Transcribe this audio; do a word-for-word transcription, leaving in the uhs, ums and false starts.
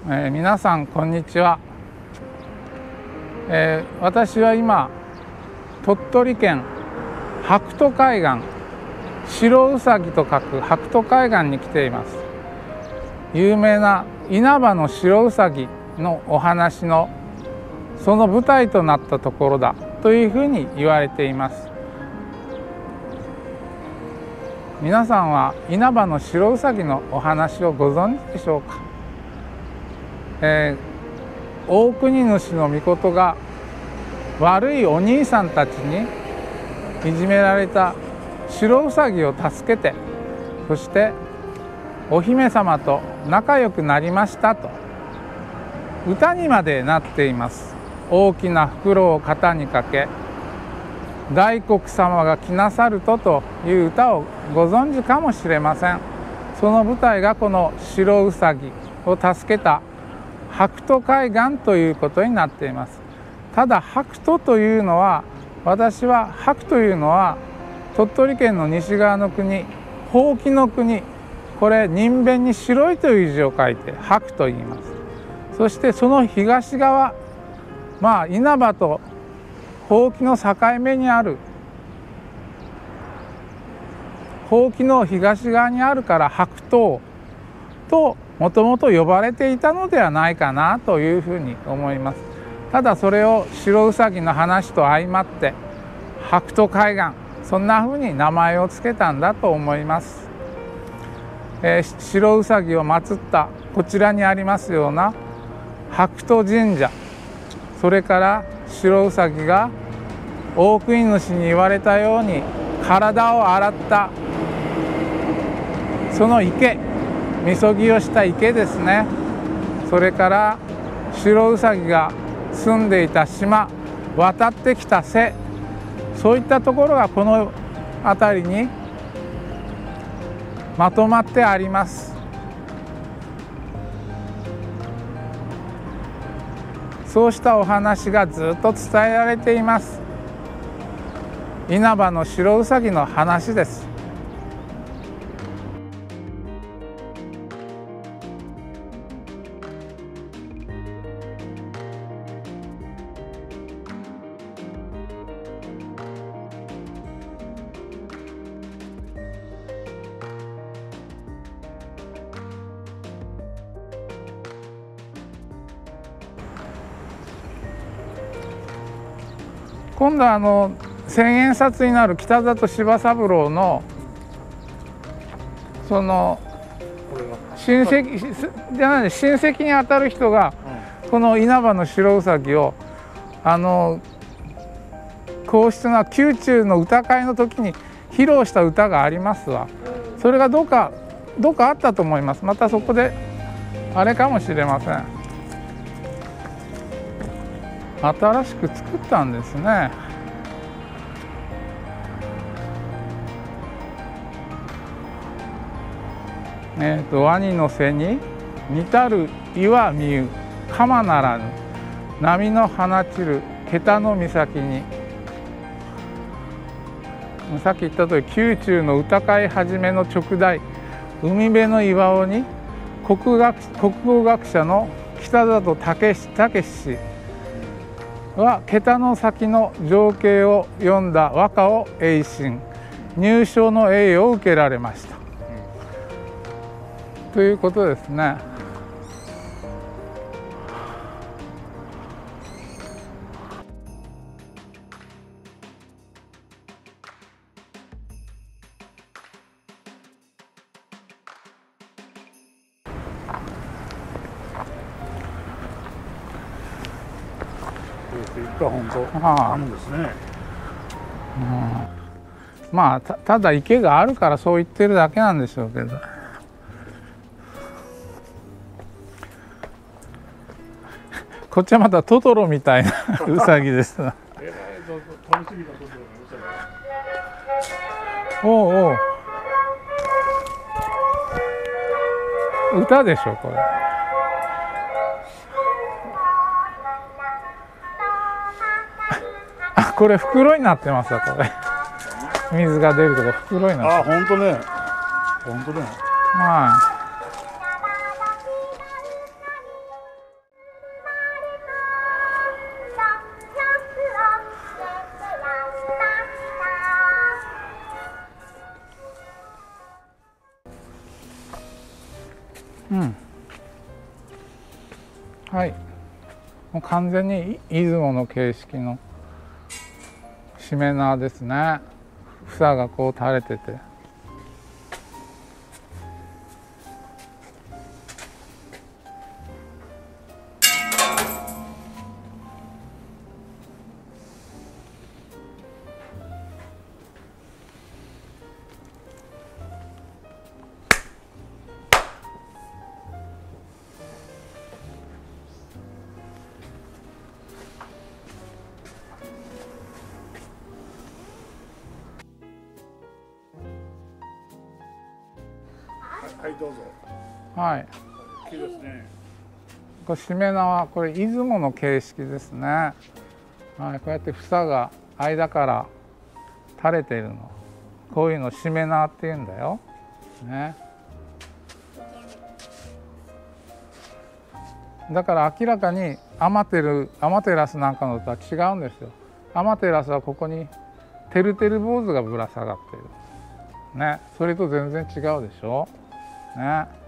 えー、皆さんこんにちは、えー、私は今鳥取県白兎海岸、白うさぎと書く白兎海岸に来ています。有名な稲葉の白うさぎのお話のその舞台となったところだというふうに言われています。皆さんは稲葉の白うさぎのお話をご存知でしょうか。えー、大国主の命が悪いお兄さんたちにいじめられた白うさぎを助けて、そしてお姫様と仲良くなりましたと歌にまでなっています。大きな袋を肩にかけ、大黒様が来なさるとという歌をご存知かもしれません。その舞台がこの白うさぎを助けた白兎海岸ということになっています。ただ白兎というのは、私は白というのは鳥取県の西側の国、ほうきの国、これ人弁に白いという字を書いて白と言います。そしてその東側、まあ稲葉とほうきの境目にある、ほうきの東側にあるから白兎ともともと呼ばれていたのではないかなというふうに思います。ただそれを白うさぎの話と相まって白兎海岸、そんなふうに名前を付けたんだと思います。えー、白うさぎを祀ったこちらにありますような白兎神社、それから白うさぎが大国主に言われたように体を洗ったその池、みそぎをした池ですね。それから白うさぎが住んでいた島、渡ってきた瀬、そういったところがこの辺りにまとまってあります。そうしたお話がずっと伝えられています。稲葉の白うさぎの話です。今度はあの千円札になる北里柴三郎のその親戚じゃない親戚にあたる人がこの稲葉の白うさぎをあの皇室が宮中の歌会の時に披露した歌がありますわ。それがどうかどうかあったと思います。またそこであれかもしれません。新しく作ったんですね。えーと、ワニの背に似たる岩見ゆ鎌ならぬ波の放ちる桁の岬に、さっき言った通り宮中の歌会はじめの直題海辺の岩尾に国学国語学者の北里武氏は桁の先の情景を読んだ和歌を詠心、入賞の栄誉を受けられました、うん、ということですね。 本当あるんですね。 うん、まあ た, ただ池があるからそう言ってるだけなんでしょうけど、こっちはまたトトロみたいなウサギです。おうおう、歌でしょこれ。これ袋になってますわ、これ。水が出るとこ袋になってます。 あ、本当ね。本当ね。 はい。 うん。はい。もう完全に出雲の形式のしめ縄ですね。房がこう垂れてて。 はい、どうぞ。 はい。 大きいですね。 これしめ縄、これ出雲の形式ですね。はい、こうやって房が間から垂れているの。こういうのしめ縄って言うんだよ。ね。だから明らかにアマテル、アマテラスなんかのとは違うんですよ。アマテラスはここにてるてる坊主がぶら下がっている。ね、それと全然違うでしょ。ね。